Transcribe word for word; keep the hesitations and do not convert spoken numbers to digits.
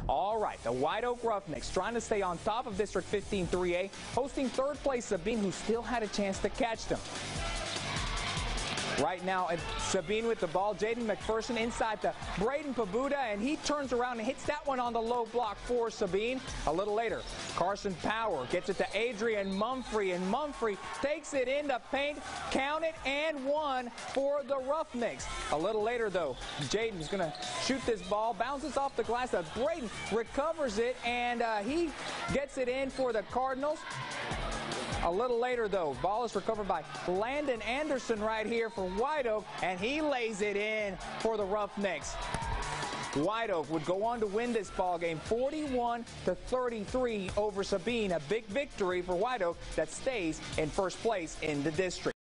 All right, the White Oak Roughnecks trying to stay on top of District fifteen three A, hosting third place Sabine, who still had a chance to catch them. Right now, Sabine with the ball. Jaden McPherson inside to Braden Pabuda, and he turns around and hits that one on the low block for Sabine. A little later, Carson Power gets it to Adrian Mumphrey, and Mumphrey takes it in the paint, count it, and one for the Roughnecks. A little later, though, Jaden's going to shoot this ball, bounces off the glass, but Braden recovers it, and uh, he gets it in for the Cardinals. A little later, though, ball is recovered by Landon Anderson right here for White Oak, and he lays it in for the Roughnecks. White Oak would go on to win this ball game forty-one to thirty-three over Sabine. A big victory for White Oak that stays in first place in the district.